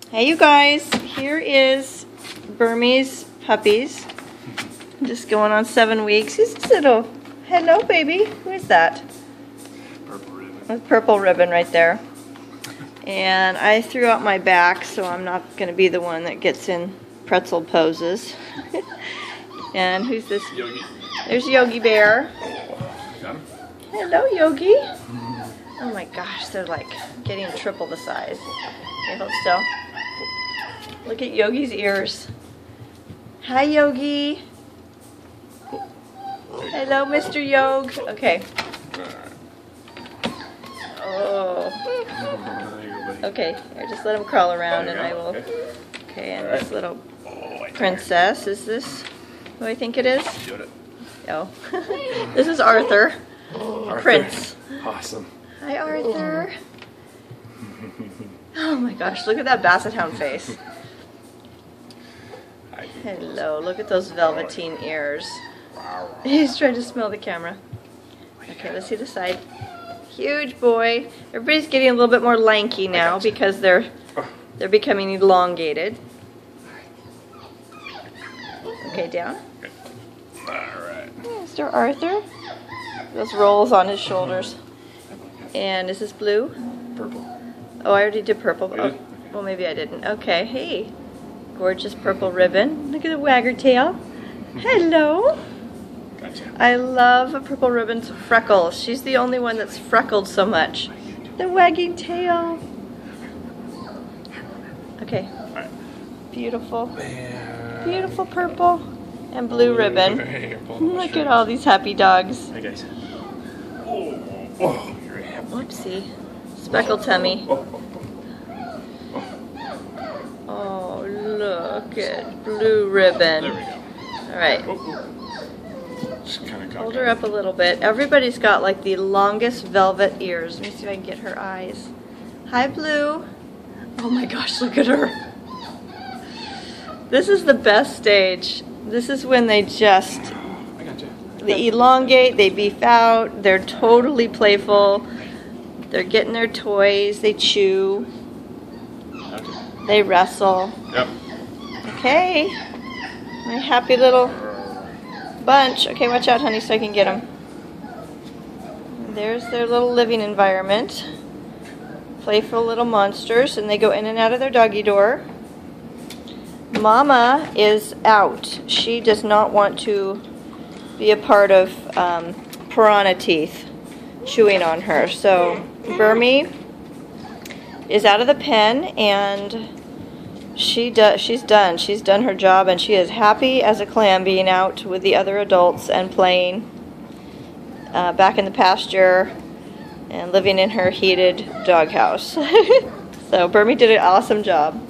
Hey you guys, here is Burmese puppies. Just going on 7 weeks. He's just little. Hello baby. Who is that? Purple ribbon. With purple ribbon right there. And I threw out my back, so I'm not going to be the one that gets in pretzel poses. And who's this? Yogi. There's Yogi Bear. Got him? Hello Yogi. Oh my gosh, they're like getting triple the size. Okay, hold still. Look at Yogi's ears. Hi Yogi. Hello Mr. Yog. Okay. Oh. Okay, here, just let him crawl around and I will. Okay, and this little princess, is this who I think it is? Oh. This is Arthur. Prince. Awesome. Hi Arthur. Oh my gosh, look at that basset hound face. Hello, look at those velveteen ears. He's trying to smell the camera. Okay, let's see the side. Huge boy. Everybody's getting a little bit more lanky now because they're becoming elongated. Okay, down. Alright. Mr. Arthur. Those rolls on his shoulders. And is this blue? Purple. Oh, I already did purple. Oh, well, maybe I didn't. Okay, hey. Gorgeous purple ribbon. Look at the wagger tail. Hello. Gotcha. I love a purple ribbon's freckles. She's the only one that's freckled so much. The wagging tail. Okay. Alright. Beautiful. Beautiful purple and blue ribbon. Look at all these happy dogs. Hey guys. You're a hip. Whoopsie. Speckled tummy. Oh, look at blue ribbon. There we go. Alright. Just kind of Hold her up a little bit. Everybody's got like the longest velvet ears. Let me see if I can get her eyes. Hi, Blue. Oh my gosh, look at her. This is the best stage. This is when they just, they elongate, they beef out, they're totally playful. They're getting their toys, they chew, they wrestle. Yep. Okay, my happy little bunch. Okay, watch out, honey, so I can get them. There's their little living environment. Playful little monsters, and they go in and out of their doggy door. Mama is out. She does not want to be a part of piranha teeth chewing on her. So Burmy is out of the pen, and she's done. She's done her job, and she is happy as a clam being out with the other adults and playing back in the pasture and living in her heated doghouse. So Burmy did an awesome job.